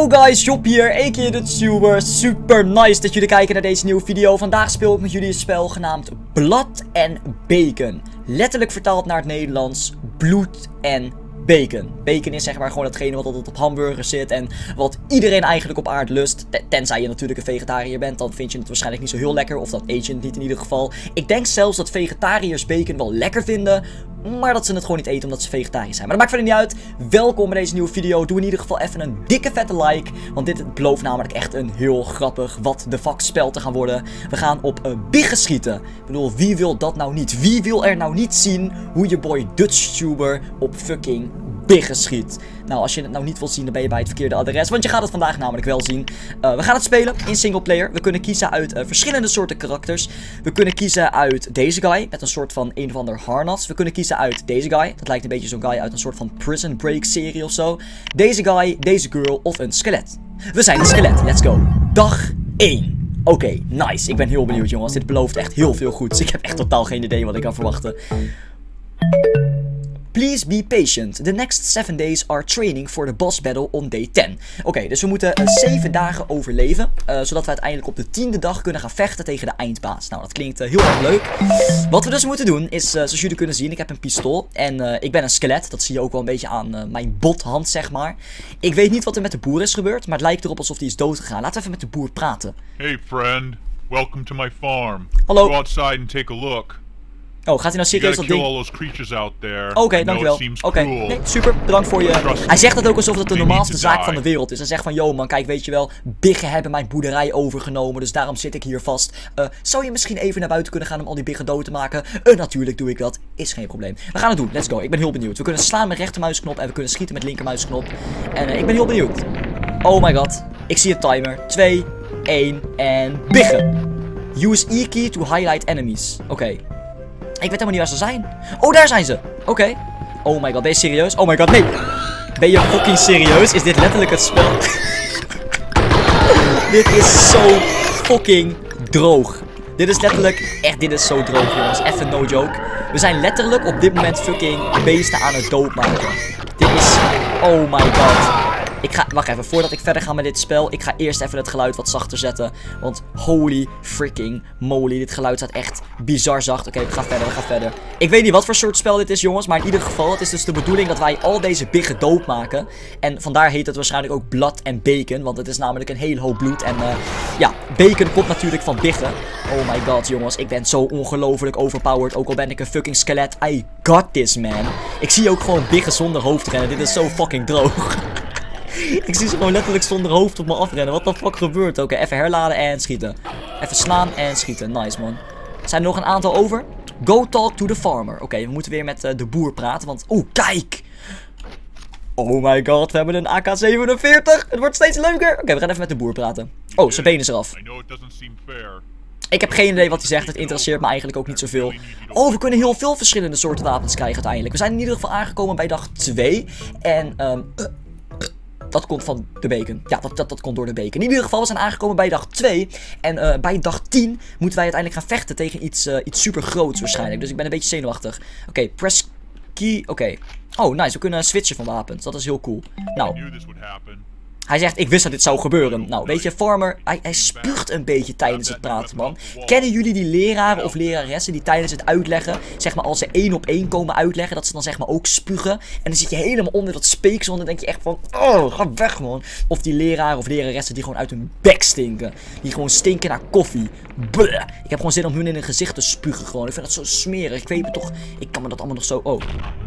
Yo guys, Job hier, a.k.a. de tuber. Super nice dat jullie kijken naar deze nieuwe video. Vandaag speel ik met jullie een spel genaamd Blood and Bacon. Letterlijk vertaald naar het Nederlands, bloed en bacon. Bacon is zeg maar gewoon datgene wat altijd op hamburgers zit en wat iedereen eigenlijk op aarde lust. Tenzij je natuurlijk een vegetariër bent, dan vind je het waarschijnlijk niet zo heel lekker. Of dat eet je het niet in ieder geval. Ik denk zelfs dat vegetariërs bacon wel lekker vinden, maar dat ze het gewoon niet eten omdat ze vegetarisch zijn. Maar dat maakt verder niet uit. Welkom bij deze nieuwe video. Doe in ieder geval even een dikke vette like. Want dit belooft namelijk echt een heel grappig what the fuck spel te gaan worden. We gaan op biggen schieten. Ik bedoel, wie wil dat nou niet? Wie wil er nou niet zien hoe je boy DutchTuber op fucking biggen schiet? Nou, als je het nou niet wilt zien, dan ben je bij het verkeerde adres. Want je gaat het vandaag namelijk wel zien. We gaan het spelen in singleplayer. We kunnen kiezen uit verschillende soorten karakters. We kunnen kiezen uit deze guy met een soort van een of ander harnas. We kunnen kiezen uit deze guy. Dat lijkt een beetje zo'n guy uit een soort van Prison Break serie of zo. Deze guy, deze girl of een skelet. We zijn een skelet. Let's go. Dag 1. Oké, nice. Ik ben heel benieuwd, jongens. Dit belooft echt heel veel goeds. Ik heb echt totaal geen idee wat ik kan verwachten. Please be patient. The next 7 days are training for the boss battle on day 10. Oké, dus we moeten 7 dagen overleven. Zodat we uiteindelijk op de 10e dag kunnen gaan vechten tegen de eindbaas. Nou, dat klinkt heel erg leuk. Wat we dus moeten doen is, zoals jullie kunnen zien, ik heb een pistool. En ik ben een skelet. Dat zie je ook wel een beetje aan mijn bothand, zeg maar. Ik weet niet wat er met de boer is gebeurd, maar het lijkt erop alsof hij is doodgegaan. Laten we even met de boer praten. Hey friend, welcome to my farm. Hallo. Go outside and take a look. Oh, gaat hij nou serieus dat ding? Oké, dankjewel. Oké, nee, super. Bedankt voor je... Hij zegt het ook alsof het de normaalste zaak van de wereld is. Hij zegt van, yo man, kijk, weet je wel, biggen hebben mijn boerderij overgenomen, dus daarom zit ik hier vast. Zou je misschien even naar buiten kunnen gaan om al die biggen dood te maken? Natuurlijk doe ik dat. Is geen probleem. We gaan het doen. Let's go. Ik ben heel benieuwd. We kunnen slaan met rechtermuisknop en we kunnen schieten met linkermuisknop. En ik ben heel benieuwd. Oh my god. Ik zie een timer. 2, 1 en biggen. Use E-key to highlight enemies. Oké. Ik weet helemaal niet waar ze zijn. Oh, daar zijn ze. Oké. Oh my god, ben je serieus? Oh my god, nee. Ben je fucking serieus? Is dit letterlijk het spel? Dit is zo fucking droog. Dit is letterlijk... Echt, dit is zo droog, jongens. Even no joke. We zijn letterlijk op dit moment fucking beesten aan het doodmaken. Dit is... Oh my god. Ik ga, wacht even, voordat ik verder ga met dit spel, ik ga eerst even het geluid wat zachter zetten. Want holy freaking moly, dit geluid staat echt bizar zacht. Oké, we gaan verder. Ik weet niet wat voor soort spel dit is, jongens, maar in ieder geval, het is dus de bedoeling dat wij al deze biggen doodmaken. En vandaar heet het waarschijnlijk ook Blood and Bacon, want het is namelijk een hele hoop bloed. En ja, bacon komt natuurlijk van biggen. Oh my god, jongens, ik ben zo ongelooflijk overpowered, ook al ben ik een fucking skelet. I got this, man. Ik zie ook gewoon biggen zonder hoofd rennen, dit is zo fucking droog. Ik zie ze gewoon letterlijk zonder hoofd op me afrennen. Wat de fuck gebeurt? Oké, even herladen en schieten. Even slaan en schieten. Nice, man. Zijn er nog een aantal over? Go talk to the farmer. Oké, we moeten weer met de boer praten. Want, oeh, kijk! Oh my god, we hebben een AK-47. Het wordt steeds leuker. Oké, we gaan even met de boer praten. Oh, zijn been is eraf. Ik heb geen idee wat hij zegt. Het interesseert me eigenlijk ook niet zoveel. Oh, we kunnen heel veel verschillende soorten wapens krijgen uiteindelijk. We zijn in ieder geval aangekomen bij dag 2. En, dat komt van de bacon. Ja, dat komt door de bacon. In ieder geval, we zijn aangekomen bij dag 2. En bij dag 10 moeten wij uiteindelijk gaan vechten tegen iets super groots waarschijnlijk. Dus ik ben een beetje zenuwachtig. Oké, press key. Oké. Oh, nice. We kunnen switchen van wapens. Dat is heel cool. Nou. Hij zegt, ik wist dat dit zou gebeuren. Nou, weet je, farmer, hij spuugt een beetje tijdens het praten, man. Kennen jullie die leraren of leraressen die tijdens het uitleggen, zeg maar als ze 1 op 1 komen uitleggen, dat ze dan zeg maar ook spugen? En dan zit je helemaal onder dat speeksel en dan denk je echt van, oh, ga weg, man. Of die leraren of leraressen die gewoon uit hun bek stinken. Die gewoon stinken naar koffie. Bleh. Ik heb gewoon zin om hun in hun gezicht te spugen gewoon. Ik vind dat zo smerig. Ik weet me toch, ik kan me dat allemaal nog zo, oh.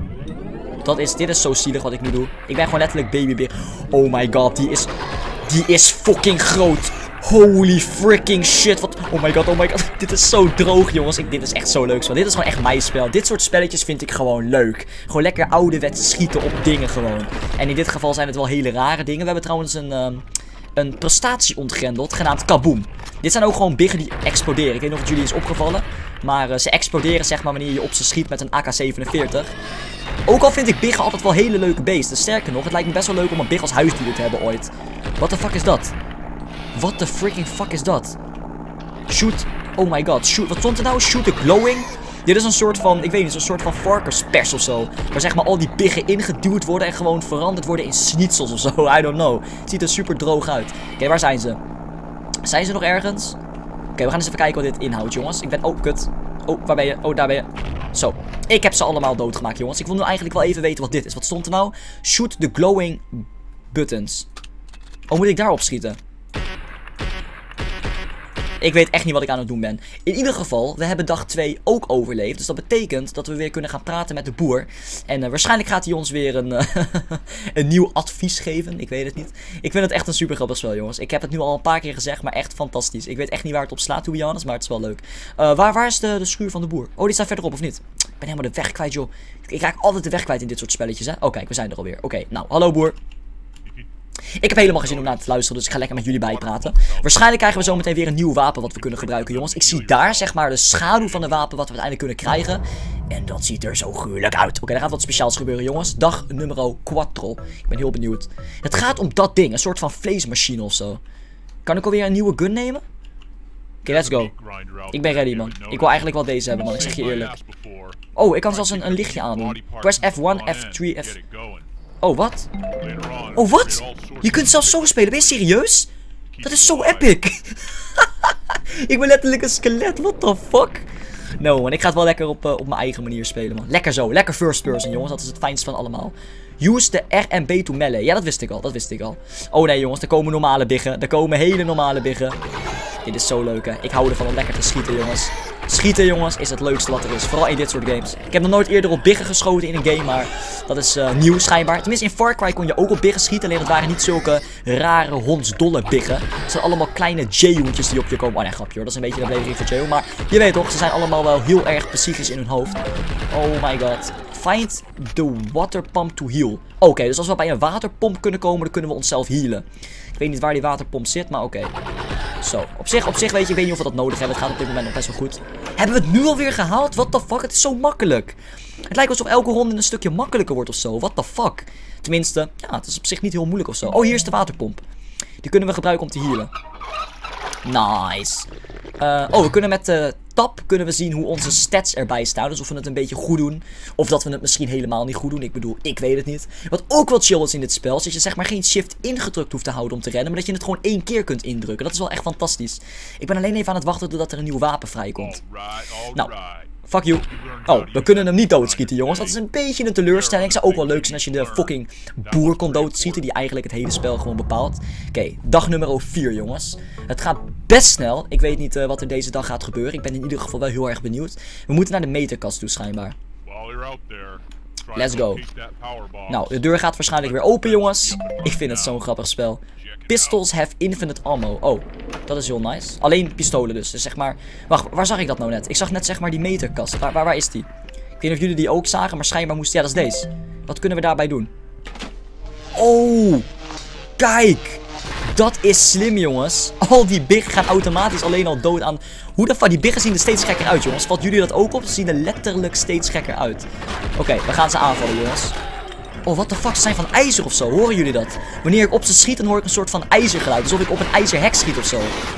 Dit is zo zielig wat ik nu doe. Ik ben gewoon letterlijk babybeer. Oh my god, die is fucking groot. Holy freaking shit. Wat, oh my god. Dit is zo droog, jongens. Dit is echt zo leuk spel. Dit is gewoon echt mijn spel. Dit soort spelletjes vind ik gewoon leuk. Gewoon lekker ouderwets schieten op dingen gewoon. En in dit geval zijn het wel hele rare dingen. We hebben trouwens een prestatie ontgrendeld, genaamd Kaboom. Dit zijn ook gewoon biggen die exploderen. Ik weet niet of het jullie is opgevallen. Maar ze exploderen zeg maar wanneer je op ze schiet met een AK-47. Ook al vind ik biggen altijd wel hele leuke beesten. Sterker nog, het lijkt me best wel leuk om een big als huisdier te hebben ooit. What the fuck is dat? What the freaking fuck is dat? Shoot. Oh my god. Shoot. Wat stond er nou? Shoot the glowing Dit is een soort van, ik weet niet, een soort van varkenspers of zo. Waar zeg maar al die biggen ingeduwd worden en gewoon veranderd worden in schnitzels of zo. I don't know. Het ziet er super droog uit. Oké, waar zijn ze? Zijn ze nog ergens? Oké, we gaan eens even kijken wat dit inhoudt, jongens. Ik ben... Oh, kut. Oh, waar ben je? Oh, daar ben je. Zo. Ik heb ze allemaal doodgemaakt, jongens. Ik wil nu eigenlijk wel even weten wat dit is. Wat stond er nou? Shoot the glowing buttons. Oh, moet ik daarop schieten? Ik weet echt niet wat ik aan het doen ben. In ieder geval, we hebben dag 2 ook overleefd. Dus dat betekent dat we weer kunnen gaan praten met de boer. En waarschijnlijk gaat hij ons weer een nieuw advies geven. Ik weet het niet. Ik vind het echt een super grappig spel, jongens. Ik heb het nu al een paar keer gezegd, maar echt fantastisch. Ik weet echt niet waar het op slaat, to be honest, maar het is wel leuk. Waar is de schuur van de boer? Oh, die staat verderop, of niet? Ik ben helemaal de weg kwijt, joh. Ik raak altijd de weg kwijt in dit soort spelletjes, hè. Oh, kijk, we zijn er alweer. Oké, nou, hallo boer. Ik heb helemaal geen zin om naar te luisteren, dus ik ga lekker met jullie bijpraten. Waarschijnlijk krijgen we zo meteen weer een nieuw wapen wat we kunnen gebruiken, jongens. Ik zie daar, zeg maar, de schaduw van de wapen wat we uiteindelijk kunnen krijgen. En dat ziet er zo gruwelijk uit. Oké, daar gaat wat speciaals gebeuren, jongens. Dag nummer 4. Ik ben heel benieuwd. Het gaat om dat ding, een soort van vleesmachine of zo. Kan ik alweer een nieuwe gun nemen? Oké, let's go. Ik ben ready, man. Ik wil eigenlijk wel deze hebben, man. Ik zeg je eerlijk. Oh, ik kan zelfs een lichtje aandoen. Press F1, F3, F... Oh, wat? Oh, wat? Je kunt zelfs zo spelen. Ben je serieus? Dat is zo epic. Ik ben letterlijk een skelet. What the fuck? No, man. Ik ga het wel lekker op mijn eigen manier spelen, man. Lekker zo. Lekker first person, jongens. Dat is het fijnste van allemaal. Use de R en B to melee. Ja, dat wist ik al. Dat wist ik al. Oh, nee, jongens. Er komen normale biggen. Er komen hele normale biggen. Dit is zo leuk, hè. Ik hou ervan om lekker te schieten, jongens. Schieten, jongens, is het leukste wat er is. Vooral in dit soort games. Ik heb nog nooit eerder op biggen geschoten in een game, maar dat is nieuw schijnbaar. Tenminste, in Far Cry kon je ook op biggen schieten. Alleen dat waren niet zulke rare hondsdolle biggen. Het zijn allemaal kleine J-hoentjes die op je komen. Oh nee, grapje hoor. Dat is een beetje de beleving van J-ho. Maar je weet toch, ze zijn allemaal wel heel erg psychisch in hun hoofd. Oh my god. Find the water pump to heal. Oké, dus als we bij een waterpomp kunnen komen, dan kunnen we onszelf healen. Ik weet niet waar die waterpomp zit, maar oké. Zo, op zich weet je, ik weet niet of we dat nodig hebben. Het gaat op dit moment nog best wel goed. Hebben we het nu alweer gehaald? What the fuck? Het is zo makkelijk. Het lijkt alsof elke ronde een stukje makkelijker wordt of zo. What the fuck? Tenminste, ja, het is op zich niet heel moeilijk of zo. Oh, hier is de waterpomp. Die kunnen we gebruiken om te healen. Nice. Oh, we kunnen met de tab zien hoe onze stats erbij staan. Dus of we het een beetje goed doen. Of dat we het misschien helemaal niet goed doen. Ik bedoel, ik weet het niet. Wat ook wel chill is in dit spel. Is dat je zeg maar geen shift ingedrukt hoeft te houden om te rennen. Maar dat je het gewoon 1 keer kunt indrukken. Dat is wel echt fantastisch. Ik ben alleen even aan het wachten totdat er een nieuw wapen vrijkomt. Nou, fuck you. Oh, we kunnen hem niet doodschieten, jongens. Dat is een beetje een teleurstelling. Het zou ook wel leuk zijn als je de fucking boer kon doodschieten. Die eigenlijk het hele spel gewoon bepaalt. Oké, dag nummer 4, jongens. Het gaat best snel. Ik weet niet wat er deze dag gaat gebeuren. Ik ben in ieder geval wel heel erg benieuwd. We moeten naar de meterkast toe, schijnbaar. Let's go. Nou, de deur gaat waarschijnlijk weer open, jongens. Ik vind het zo'n grappig spel. Pistols have infinite ammo. Oh, dat is heel nice. Alleen pistolen dus. Dus zeg maar... Wacht, waar zag ik dat nou net? Ik zag net zeg maar die meterkast. Waar is die? Ik weet niet of jullie die ook zagen, maar schijnbaar moest... Ja, dat is deze. Wat kunnen we daarbij doen? Oh! Kijk! Dat is slim, jongens. Al die biggen gaan automatisch alleen al dood aan... Hoe de fuck? Die biggen zien er steeds gekker uit, jongens. Valt jullie dat ook op? Ze zien er letterlijk steeds gekker uit. Oké, we gaan ze aanvallen, jongens. Oh, what the fuck? Ze zijn van ijzer of zo. Horen jullie dat? Wanneer ik op ze schiet, dan hoor ik een soort van ijzergeluid. Alsof ik op een ijzerhek schiet of zo.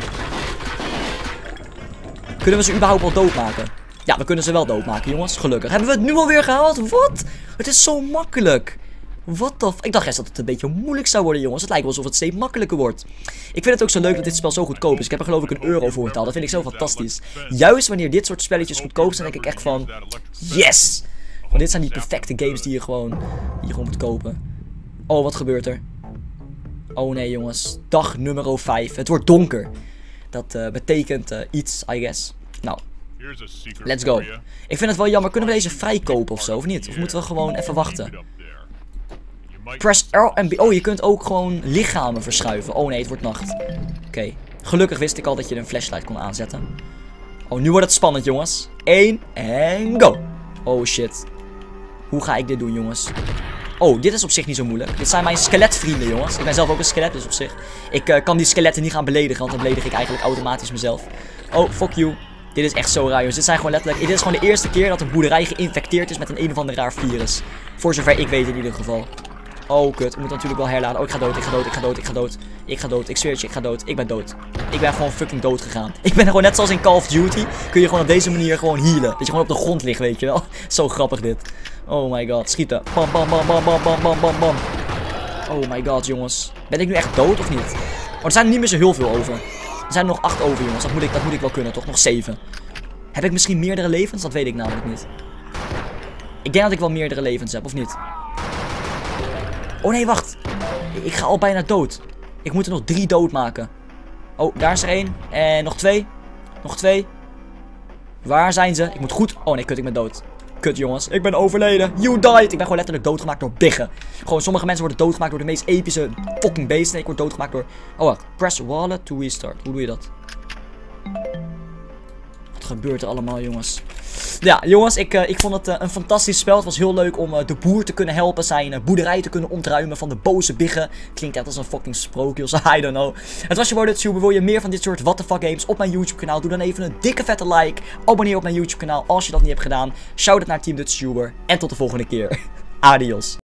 Kunnen we ze überhaupt wel doodmaken? Ja, we kunnen ze wel doodmaken, jongens. Gelukkig. Hebben we het nu alweer gehaald? Wat? Het is zo makkelijk. What the fuck? Ik dacht eerst dat het een beetje moeilijk zou worden, jongens. Het lijkt wel alsof het steeds makkelijker wordt. Ik vind het ook zo leuk dat dit spel zo goedkoop is. Ik heb er geloof ik €1 voor betaald. Dat vind ik zo fantastisch. Juist wanneer dit soort spelletjes goedkoop zijn, denk ik echt van... Yes! Want dit zijn die perfecte games die je gewoon moet kopen. Oh, wat gebeurt er? Oh nee, jongens. Dag nummer 5. Het wordt donker. Dat betekent iets, I guess. Nou, let's go. Ik vind het wel jammer. Kunnen we deze vrijkopen of zo, of niet? Of moeten we gewoon even wachten? Press R en B. Oh, je kunt ook gewoon lichamen verschuiven. Oh nee, het wordt nacht. Oké. Gelukkig wist ik al dat je een flashlight kon aanzetten. Oh, nu wordt het spannend, jongens. 1 en go. Oh shit. Hoe ga ik dit doen, jongens? Oh, dit is op zich niet zo moeilijk. Dit zijn mijn skeletvrienden, jongens. Ik ben zelf ook een skelet, dus op zich. Ik kan die skeletten niet gaan beledigen, want dan beledig ik eigenlijk automatisch mezelf. Oh, fuck you. Dit is echt zo raar, jongens. Dit zijn gewoon letterlijk... Dit is gewoon de eerste keer dat een boerderij geïnfecteerd is met een of ander raar virus. Voor zover ik weet in ieder geval. Oh, kut. Ik moet natuurlijk wel herladen. Oh, ik ga dood. Ik ga dood. Ik ga dood. Ik ga dood. Ik ga dood. Ik zweer het je, ik ga dood. Ik ben dood. Ik ben gewoon fucking dood gegaan. Ik ben gewoon net zoals in Call of Duty. Kun je gewoon op deze manier gewoon healen. Dat je gewoon op de grond ligt, weet je wel. Zo grappig dit. Oh my god. Schieten. Bam, bam, bam, bam, bam, bam, bam, bam, bam. Oh my god, jongens. Ben ik nu echt dood of niet? Oh, er zijn er niet meer zo heel veel over. Er zijn er nog 8 over, jongens. Dat moet ik wel kunnen, toch? Nog 7. Heb ik misschien meerdere levens? Dat weet ik namelijk niet. Ik denk dat ik wel meerdere levens heb, of niet? Oh nee, wacht. Ik ga al bijna dood. Ik moet er nog 3 doodmaken. Oh, daar is er 1. En nog 2. Nog 2. Waar zijn ze? Ik moet goed... Oh nee, kut, ik ben dood. Kut, jongens. Ik ben overleden. You died. Ik ben gewoon letterlijk doodgemaakt door biggen. Gewoon, sommige mensen worden doodgemaakt door de meest epische fucking beesten. Ik word doodgemaakt door... Oh, wacht. Press wallet to restart. Hoe doe je dat? Wat gebeurt er allemaal, jongens? Ja, jongens, ik vond het een fantastisch spel. Het was heel leuk om de boer te kunnen helpen. Zijn boerderij te kunnen ontruimen van de boze biggen. Klinkt echt als een fucking sprookje, I don't know. Het was je woord, Tuber. Wil je meer van dit soort what the fuck games op mijn YouTube kanaal? Doe dan even een dikke vette like. Abonneer op mijn YouTube kanaal als je dat niet hebt gedaan. Shout out naar Team Dutch Tuber. En tot de volgende keer. Adios.